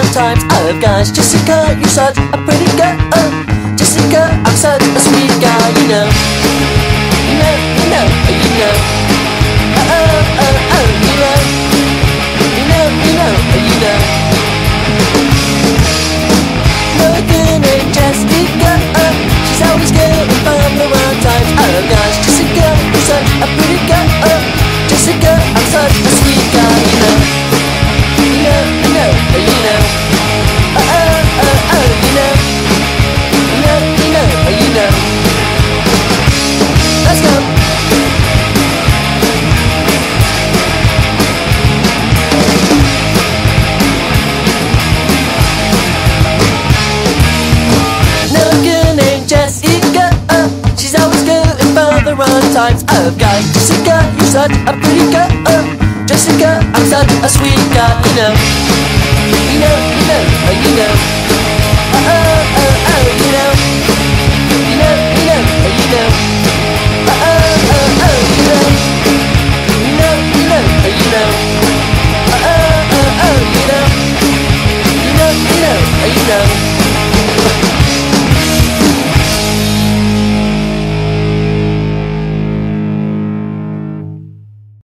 wrong times. Oh gosh, Jessica, you're such a pretty girl. Jessica, I'm such a sweet guy, you know. You know, you know, you know. Oh, oh, oh, oh, you know. You know, you know, you know. Looking at Jessica, she's always good and from the wrong times. Oh gosh, Jessica, you're such a pretty girl. Jessica, I'm such a sweet guy, you know. You know, you know, you know. Oh, oh, oh, oh, you know. You know, you know, you know. Let's go. Looking at Jessica, she's always good and for the wrong times. Oh God, Jessica, you're such a pretty girl. Jessica, I'm such a sweet guy, you know. You know, you know, you know.